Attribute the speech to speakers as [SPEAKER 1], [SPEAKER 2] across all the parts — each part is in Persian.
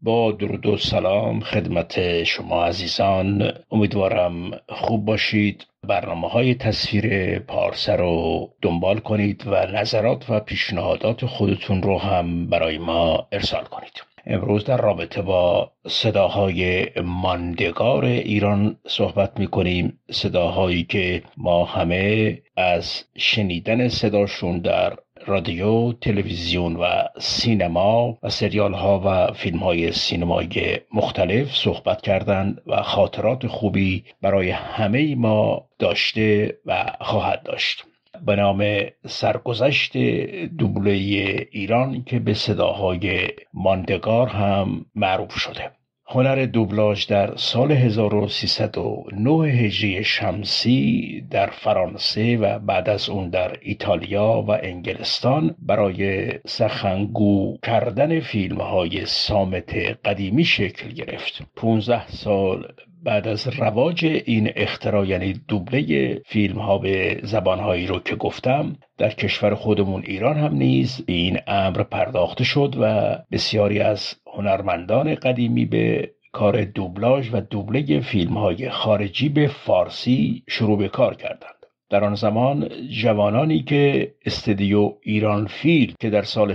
[SPEAKER 1] با درود و سلام خدمت شما عزیزان، امیدوارم خوب باشید. برنامه‌های تصویر پارسه رو دنبال کنید و نظرات و پیشنهادات خودتون رو هم برای ما ارسال کنید. امروز در رابطه با صداهای ماندگار ایران صحبت می‌کنیم، صداهایی که ما همه از شنیدن صداشون در رادیو، تلویزیون و سینما و سریال ها و فیلم های سینمایی مختلف صحبت کردند و خاطرات خوبی برای همه ما داشته و خواهد داشت. به نام سرگذشت دوبله ایران که به صداهای ماندگار هم معروف شده. هنر دوبلاژ در سال 1309 هجری شمسی در فرانسه و بعد از اون در ایتالیا و انگلستان برای سخنگو کردن فیلم‌های صامت قدیمی شکل گرفت. 15 سال بعد از رواج این اختراع، یعنی دوبله فیلم ها به زبانهایی رو که گفتم، در کشور خودمون ایران هم نیز این امر پرداخته شد و بسیاری از هنرمندان قدیمی به کار دوبلاژ و دوبله فیلم های خارجی به فارسی شروع به کار کردند. در آن زمان جوانانی که استودیو ایران فیلم که در سال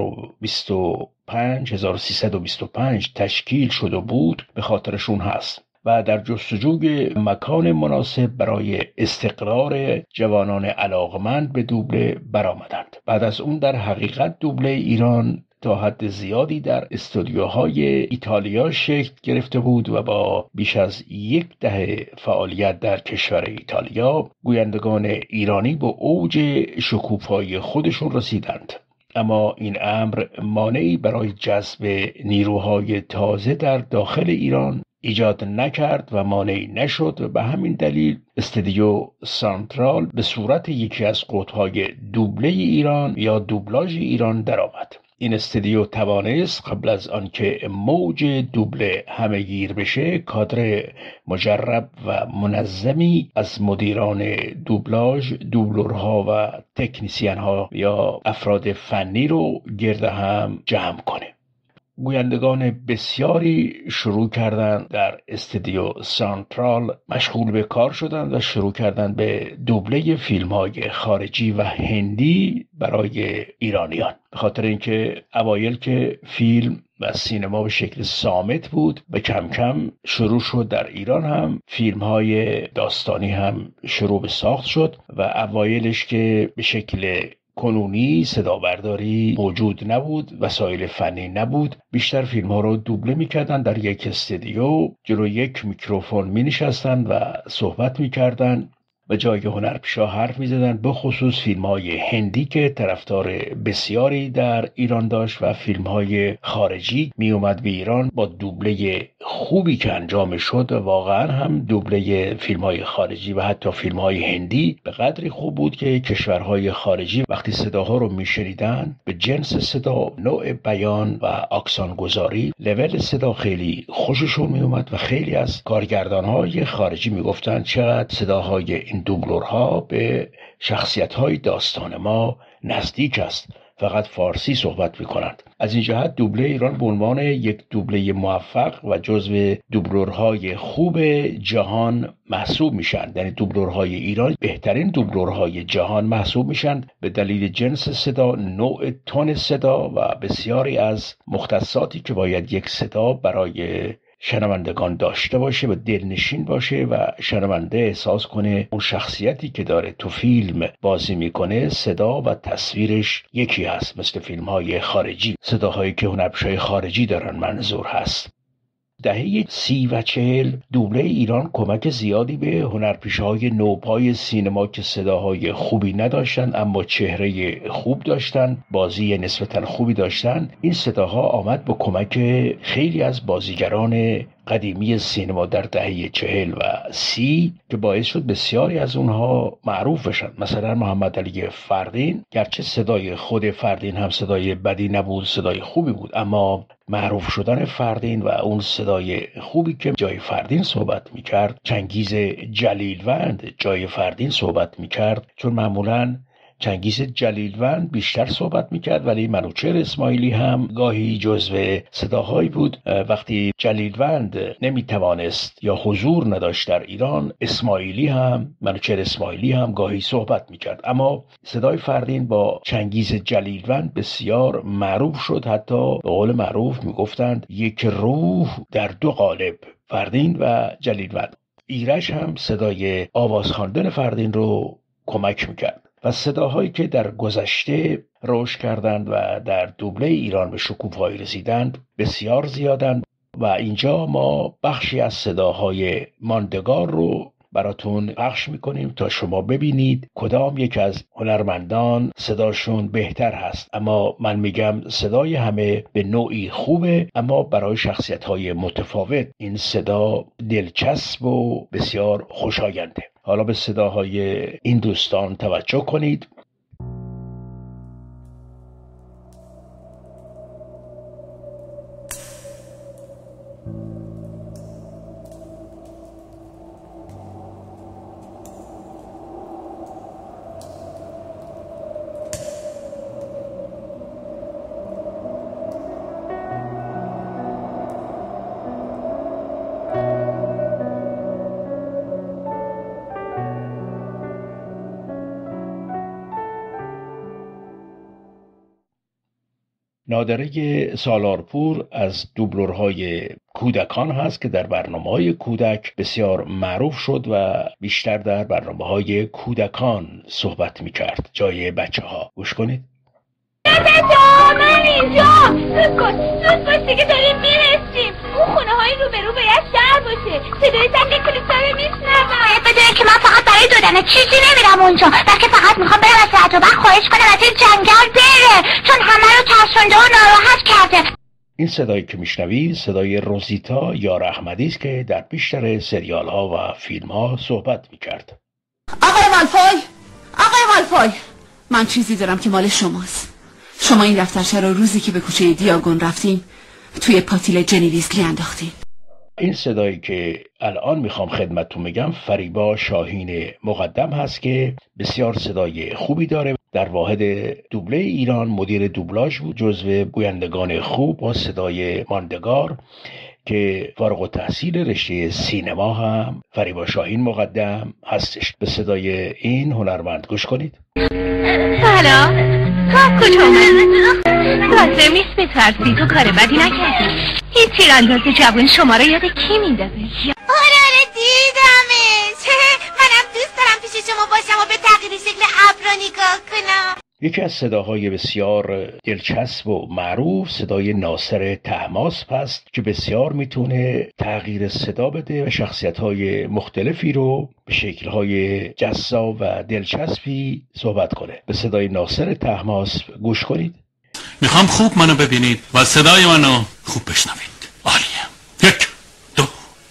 [SPEAKER 1] 1325 تشکیل شده بود به خاطرشون هست و در جستجوی مکان مناسب برای استقرار جوانان علاقمند به دوبله برآمدند. بعد از اون در حقیقت دوبله ایران تا حد زیادی در استودیوهای ایتالیا شکل گرفته بود و با بیش از 10 دهه فعالیت در کشور ایتالیا گویندگان ایرانی به اوج شکوفایی خودشون رسیدند. اما این امر مانعی برای جذب نیروهای تازه در داخل ایران ایجاد نکرد و مانعی نشد و به همین دلیل استودیو سانترال به صورت یکی از قطب‌های دوبله ایران یا دوبلاژ ایران درآمد. این استودیو توانست قبل از آنکه موج دوبله همه‌گیر بشه کادر مجرب و منظمی از مدیران دوبلاژ، دوبلورها و تکنیسیان‌ها یا افراد فنی رو گرد هم جمع کنه. گویندگان بسیاری شروع کردند در استودیو سانترال مشغول به کار شدند و شروع کردند به دوبله فیلم‌های خارجی و هندی برای ایرانیان. به خاطر اینکه اوایل که فیلم و سینما به شکل صامت بود، به کم کم شروع شد در ایران هم فیلم‌های داستانی هم شروع به ساخت شد و اوایلش که به شکل کنونی صدا برداری موجود نبود، وسایل فنی نبود، بیشتر فیلم ها رو دوبله میکردن، در یک استودیو جلو یک میکروفون می نشستن و صحبت میکردن و جای هنرپیشا حرف میزدن، به خصوص فیلم های هندی که طرفدار بسیاری در ایران داشت و فیلم های خارجی می اومد به ایران با دوبله خوبی که انجام شد. واقعا هم دوبله فیلم های خارجی و حتی فیلم های هندی به قدری خوب بود که کشورهای خارجی وقتی صداها رو میشنیدن به جنس صدا، نوع بیان و اکسان گذاری، لول صدا خیلی خوششون می اومد و خیلی از کارگردان های خارجی میگفتن چقدر صداهای این دوبلورها به شخصیت‌های داستان ما نزدیک است، فقط فارسی صحبت می‌کنند. از این جهت دوبله ایران به عنوان یک دوبله موفق و جزو دوبلورهای خوب جهان محسوب میشن. یعنی دوبلورهای ایران بهترین دوبلورهای جهان محسوب میشن به دلیل جنس صدا، نوع تون صدا و بسیاری از مختصاتی که باید یک صدا برای شنوندگان داشته باشه و دلنشین باشه و شنونده احساس کنه اون شخصیتی که داره تو فیلم بازی میکنه صدا و تصویرش یکی هست، مثل فیلم‌های خارجی، صداهایی که هنرپیشه‌های خارجی دارن منظور هست. دهه 30 و 40 دوبله ایران کمک زیادی به هنرپیشه‌های نوپای سینما که صداهای خوبی نداشتن اما چهره خوب داشتن، بازی نسبتاً خوبی داشتن. این صداها آمد با کمک خیلی از بازیگران قدیمی سینما در دهه 40 و 30 که باعث شد بسیاری از اونها معروف بشن. مثلا محمد علی فردین، گرچه صدای خود فردین هم صدای بدی نبود، صدای خوبی بود، اما معروف شدن فردین و اون صدای خوبی که جای فردین صحبت میکرد، چنگیز جلیلوند جای فردین صحبت میکرد، چون معمولاً چنگیز جلیلوند بیشتر صحبت میکرد، ولی منوچهر اسماعیلی هم گاهی جزو صداهایی بود. وقتی جلیلوند نمیتوانست یا حضور نداشت در ایران، منوچهر اسماعیلی هم گاهی صحبت میکرد. اما صدای فردین با چنگیز جلیلوند بسیار معروف شد. حتی به قول معروف میگفتند یک روح در دو قالب، فردین و جلیلوند. ایرج هم صدای آواز خواندن فردین رو کمک میکرد و صداهایی که در گذشته رشد کردند و در دوبله ایران به شکوفایی رسیدند بسیار زیادند و اینجا ما بخشی از صداهای ماندگار رو براتون پخش میکنیم تا شما ببینید کدام یک از هنرمندان صداشون بهتر هست. اما من میگم صدای همه به نوعی خوبه، اما برای شخصیت‌های متفاوت این صدا دلچسب و بسیار خوشاینده. حالا به صداهای این دوستان توجه کنید. نادره سالارپور از دوبلورهای کودکان هست که در برنامه‌های کودک بسیار معروف شد و بیشتر در برنامه‌های کودکان صحبت می‌کرد جای بچه‌ها. گوش کنید.
[SPEAKER 2] من اینجا زود باش دیگه داریم میرسیم. اون خونه های روبرو باید شهر باشه. صدای زنگ کلیسا رو میشنوم. باید بدونه که من فقط برای دادن چیزی نمیرم اونجا، بلکه فقط میخوام برم از رد و برق خواهش کنم از این جنگل بره، چون همه رو ترسونده و ناراحت کرده.
[SPEAKER 1] این صدایی که میشنوید صدای روزیتا یار احمدی است که در بیشتر سریال ها و فیلم ها صحبت میکرد.
[SPEAKER 3] آقای والفای، من چیزی دارم که مال شماست. شما این دفترچه رو روزی که به کوچه دیاگون رفتیم توی پاتیل جنیویزلی انداختیم.
[SPEAKER 1] این صدایی که الان میخوام خدمتتون بگم فریبا شاهین مقدم هست که بسیار صدای خوبی داره. در واحد دوبله ایران مدیر دوبلاژ بود، جزو گویندگان خوب با صدای ماندگار که فارغ التحصیل رشته سینما هم فریبا شاهین مقدم هستش. به صدای این هنرمند گوش کنید.
[SPEAKER 2] سلام، تو از کجا اومدی؟ لازم نیست بترسی، تو کار بدی نکردی. این تیرانداز جوان شما رو یاد کی میندازه؟
[SPEAKER 4] آره دیدمش. منم دوست دارم پیش شما باشم و به تغییر شکل ابرا نگاه کنم.
[SPEAKER 1] یکی از صداهای بسیار دلچسب و معروف صدای ناصر طهماسب هست که بسیار میتونه تغییر صدا بده و شخصیت‌های مختلفی رو به شکل‌های جذاب و دلچسبی صحبت کنه. به صدای ناصر طهماسب گوش کنید.
[SPEAKER 5] میخوام خوب منو ببینید و صدای منو خوب بشنوید. عالیه. 1 2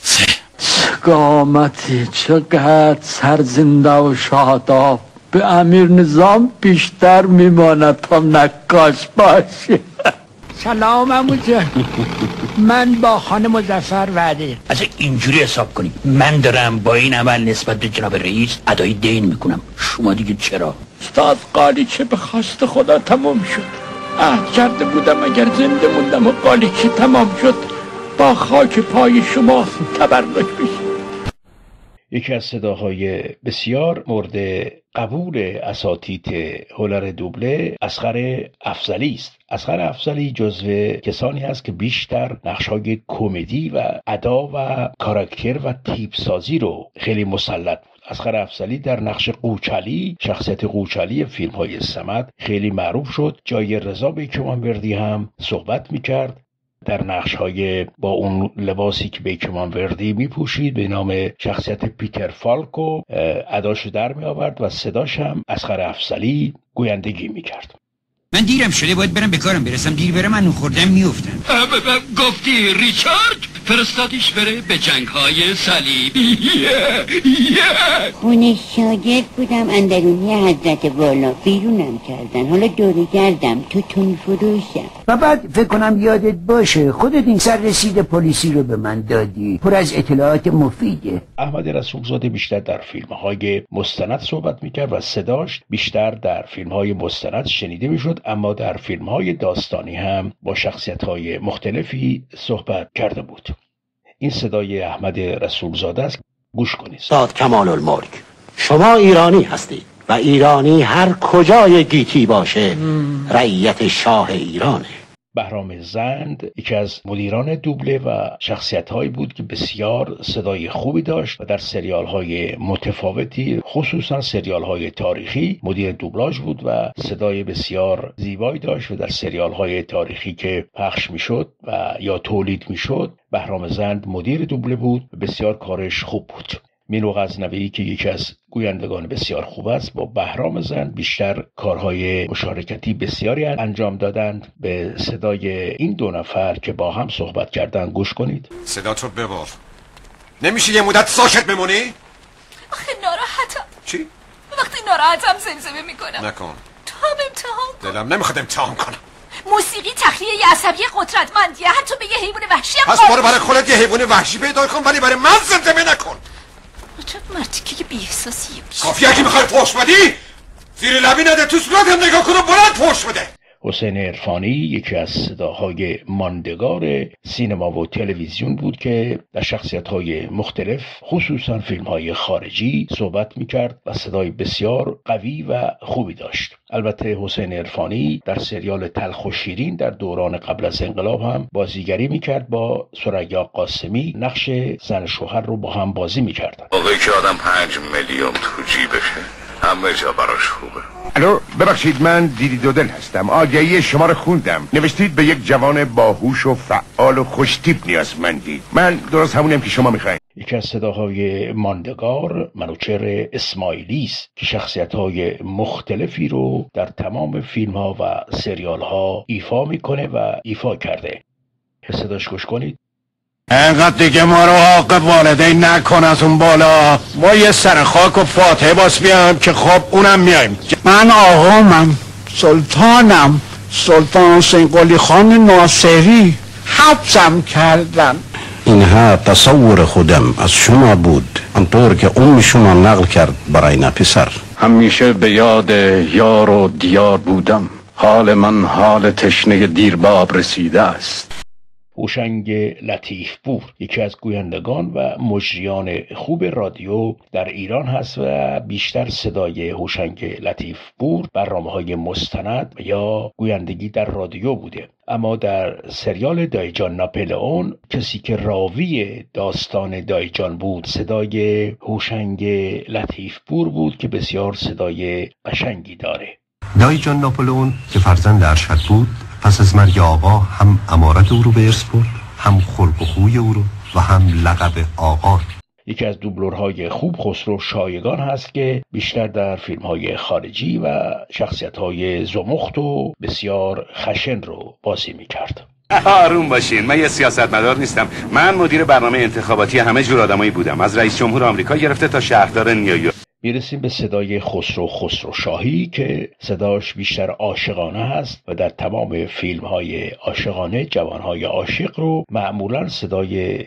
[SPEAKER 5] 3.
[SPEAKER 6] قامتی چقدر سرزنده و شاداب به امیر نظام بیشتر میماند تا نقاش باشه.
[SPEAKER 7] سلام عمو جان. من با خانم مظفر وعده.
[SPEAKER 8] اصلا اینجوری حساب کنیم من دارم با این عمل نسبت به جناب رئیس ادای دین میکنم، شما دیگه چرا؟
[SPEAKER 6] استاد قالیچه به خواست خدا تمام شد. عهد کرده بودم اگر زنده موندم و قالیچه تمام شد با خاک پای شما تبرک بشه.
[SPEAKER 1] یکی از صداهای بسیار مورد قبول اساتید هنر دوبله اصغر افضلی است. اصغر افضلی جزو کسانی است که بیشتر نقش‌های کمدی و ادا و کاراکتر و تیپ سازی رو خیلی مسلط بود. اصغر افضلی در نقش قوچلی، شخصیت قوچلی فیلم‌های صمد خیلی معروف شد. جای رضا بیکمانوردی هم صحبت می‌کرد. در نقش‌های با اون لباسی که بیکمانوردی میپوشید به نام شخصیت پیتر فالکو اداشو در می آورد و صداش هم اصغر افضلی گویندگی میکرد.
[SPEAKER 8] من دیرم شده باید برم به کارم برسم، دیر برم من خوردم میافتم.
[SPEAKER 5] گفتی ریچارد؟ فرستادیش بره به جنگ‌های صلیبی.
[SPEAKER 9] خونه شاگرد بودم، اندرونی حضرت والا بیرونم کردن، حالا دوره گردم تو تون فروشم.
[SPEAKER 8] و بعد فکر کنم یادت باشه خودت این سر رسید پلیسی رو به من دادی، پر از اطلاعات مفیده.
[SPEAKER 1] احمد رسولزاده بیشتر در فیلم‌های مستند صحبت می‌کرد و صداش بیشتر در فیلم‌های مستند شنیده می‌شد، اما در فیلم‌های داستانی هم با شخصیت‌های مختلفی صحبت کرده بود. این صدای احمد رسولزاده است. گوش کنید.
[SPEAKER 10] استاد کمال الملک، شما ایرانی هستید و ایرانی هر کجای گیتی باشه رعیت شاه ایرانه.
[SPEAKER 1] بهرام زند یکی از مدیران دوبله و شخصیت‌هایی بود که بسیار صدای خوبی داشت و در سریال‌های متفاوتی، خصوصا سریال‌های تاریخی، مدیر دوبلاژ بود و صدای بسیار زیبایی داشت و در سریال‌های تاریخی که پخش می‌شد و یا تولید می‌شد بهرام زند مدیر دوبله بود و بسیار کارش خوب بود. مینو غزنوی که یکی از گویندگان بسیار خوب است با بهرام زند بیشتر کارهای مشارکتی بسیاری انجام دادند. به صدای این دو نفر که با هم صحبت کردن گوش کنید.
[SPEAKER 11] صدات رو ببار. نمیشه یه مدت ساکت بمونی؟
[SPEAKER 2] آخه ناراحتم.
[SPEAKER 11] چی؟
[SPEAKER 2] وقتی ناراحتم زمزمه میکنم.
[SPEAKER 11] نکن.
[SPEAKER 2] تو هم امتحان کن.
[SPEAKER 11] دلم نمیخواد امتحان کنم.
[SPEAKER 2] موسیقی تخلیه عصبی قدرتمندیه، حتی به یه حیوان وحشی هم
[SPEAKER 11] پس برو برای خودت یه حیوان وحشی پیدا کن، ولی برای من زمزمه نکن.
[SPEAKER 2] چه مردی که بی‌احساسیه.
[SPEAKER 11] کافیه که میخوای فحش بدی؟ زیر لبی نده، تو صورتم نگاه کن و بلند فحش بده.
[SPEAKER 1] حسین عرفانی یکی از صداهای ماندگار سینما و تلویزیون بود که در شخصیت‌های مختلف خصوصا فیلم‌های خارجی صحبت می‌کرد و صدای بسیار قوی و خوبی داشت. البته حسین عرفانی در سریال تلخ و شیرین در دوران قبل از انقلاب هم بازیگری می‌کرد. با ثریا قاسمی نقش زن شوهر رو با هم بازی می‌کردن.
[SPEAKER 12] موقعی که آدم 5 میلیون تو جیبشه همه جا براش خوبه.
[SPEAKER 13] الو ببخشید، من دیدی دودل هستم. آگهی شما رو خوندم. نوشتید به یک جوان باهوش و فعال و خوشتیپ نیازمندید. من درست همونم که شما میخواین.
[SPEAKER 1] یکی از صداهای ماندگار منوچهر اسماعیلی است که شخصیت‌های مختلفی رو در تمام فیلم‌ها و سریال‌ها ایفا میکنه و ایفا کرده. صداش گوش کنید.
[SPEAKER 14] انقدر دیگه ما رو عاقب والدین نکن از اون بالا. ما یه سر خاک و فاتحه باس بیام که خب اونم میایم.
[SPEAKER 7] من آقامم، سلطانم، سلطان حسین قلی خان ناصری. حبسم کردن.
[SPEAKER 15] اینها تصور خودم از شما بود، آنطور که ام شما نقل کرد برای پسر.
[SPEAKER 5] همیشه به یاد یار و دیار بودم، حال من حال تشنه دیرباب رسیده است.
[SPEAKER 1] هوشنگ لطیفپور یکی از گویندگان و مجریان خوب رادیو در ایران هست و بیشتر صدای هوشنگ لطیفپور برنامه‌های مستند یا گویندگی در رادیو بوده. اما در سریال دایجان ناپلئون کسی که راوی داستان دایجان بود صدای هوشنگ لطیفپور بود که بسیار صدای قشنگی داره.
[SPEAKER 16] دایجان ناپلئون که فرزند ارشد بود، پس از مرگ آقا هم امارت او رو به ارث برد، هم خلق و خوی او رو و هم لقب آقا.
[SPEAKER 1] یکی از دوبلورهای خوب خسرو شایگان هست که بیشتر در فیلم‌های خارجی و شخصیت‌های زمخت و بسیار خشن رو بازی می‌کرد.
[SPEAKER 17] آروم باشین، من یه سیاستمدار نیستم. من مدیر برنامه انتخاباتی همه جور آدمایی بودم، از رئیس جمهور آمریکا گرفته تا شهردار نیویورک.
[SPEAKER 1] میرسیم به صدای خسرو شاهی که صداش بیشتر عاشقانه هست و در تمام فیلم‌های عاشقانه جوانهای عاشق رو معمولا صدای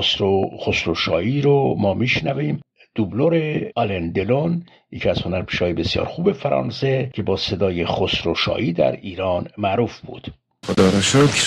[SPEAKER 1] خسرو شاهی رو ما میشنویم. دوبلور آلن دلون یکی از هنرپیشه‌های بسیار خوب فرانسه که با صدای خسرو شاهی در ایران معروف بود.
[SPEAKER 18] خدا را شکر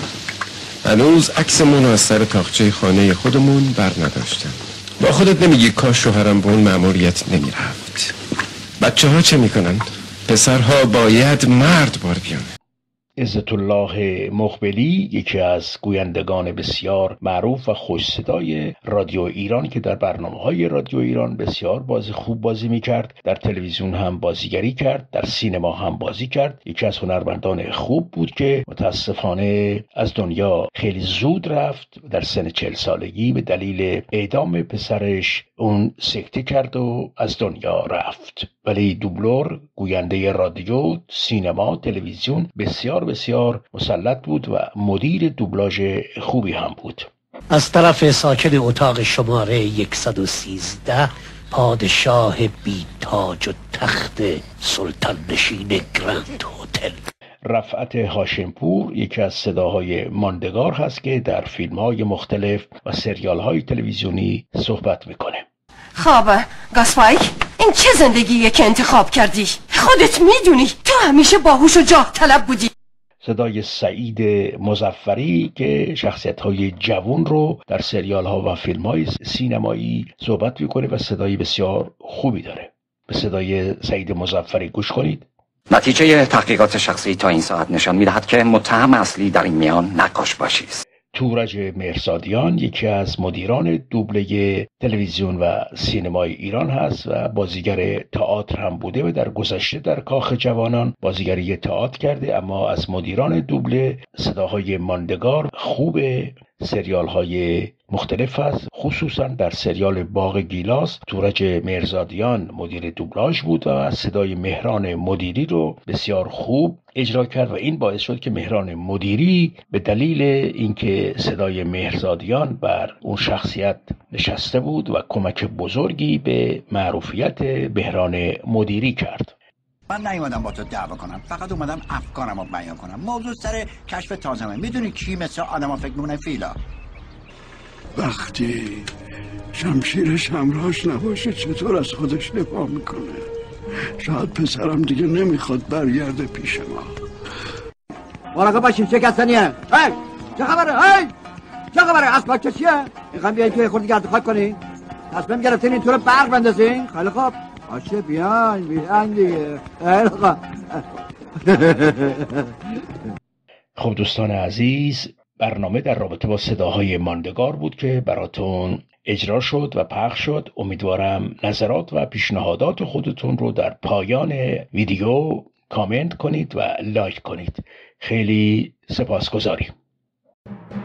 [SPEAKER 18] هنوز عکسمون از سر تاقچه خانه خودمون بر نداشتم. با خودت نمیگی کاش شوهرم به اون مأموریت نمیرفت؟ بچه ها چه میکنن؟ پسرها باید مرد بار بیان.
[SPEAKER 1] عزت الله مقبلی یکی از گویندگان بسیار معروف و خوش صدای رادیو ایران که در برنامه‌های رادیو ایران بسیار خوب بازی می‌کرد، در تلویزیون هم بازیگری کرد، در سینما هم بازی کرد. یکی از هنرمندان خوب بود که متاسفانه از دنیا خیلی زود رفت. در سن 40 سالگی به دلیل اعدام پسرش اون سکته کرد و از دنیا رفت. ولی دوبلور، گوینده رادیو، سینما، تلویزیون بسیار مسلط بود و مدیر دوبلاژ خوبی هم بود.
[SPEAKER 10] از طرف ساکن اتاق شماره 113 پادشاه بی تاج و تخت سلطان نشین گراند هتل.
[SPEAKER 1] رفعت هاشمپور یکی از صداهای ماندگار هست که در فیلم‌های مختلف و سریال‌های تلویزیونی صحبت میکنه.
[SPEAKER 19] خب گاسپایک، این چه زندگیه که انتخاب کردی؟ خودت میدونی تو همیشه باهوش و جاه طلب بودی.
[SPEAKER 1] صدای سعید مظفری که شخصیت‌های جوان رو در سریال‌ها و فیلم‌های سینمایی صحبت میکنه و صدای بسیار خوبی داره. به صدای سعید مظفری گوش کنید.
[SPEAKER 20] نتیجه تحقیقات شخصی تا این ساعت نشان می‌دهد که متهم اصلی در این میان نقاش باشی است.
[SPEAKER 1] تورج مهرزادیان یکی از مدیران دوبله تلویزیون و سینمای ایران هست و بازیگر تئاتر هم بوده و در گذشته در کاخ جوانان بازیگری تئاتر کرده، اما از مدیران دوبله صداهای ماندگار خوب سریال های مختلف است. خصوصا در سریال باغ گیلاس تورج مهرزادیان مدیر دوبلاژ بود و صدای مهران مدیری رو بسیار خوب اجرا کرد و این باعث شد که مهران مدیری به دلیل اینکه صدای مهرزادیان بر اون شخصیت نشسته بود و کمک بزرگی به معروفیت مهران مدیری کرد.
[SPEAKER 21] من نیومدم با تو دعوا کنم، فقط اومدم افکارم رو بیان کنم. موضوع سر کشف تازمه. میدونی کی مثل آدم فکر میکنه؟ فیلا.
[SPEAKER 22] وقتی شمشیرش همراهش نباشه چطور از خودش دفاع میکنه؟ شاید پسرم دیگه نمیخواد برگرده پیش ما.
[SPEAKER 21] مراقب باشیم شکستنیه. هی چه خبره؟ هی چه خبره؟ اسباب چیه؟ میخوایم بیاین توی خورد گرد خاک کنین؟ تصمیم گرفتین این طور برق بندازین؟ خیلی خوب باشه بیاین دیگه. خیلی خوب.
[SPEAKER 1] خب دوستان عزیز، برنامه در رابطه با صداهای ماندگار بود که براتون اجرا شد و پخش شد. امیدوارم نظرات و پیشنهادات خودتون رو در پایان ویدیو کامنت کنید و لایک کنید. خیلی سپاسگزاریم.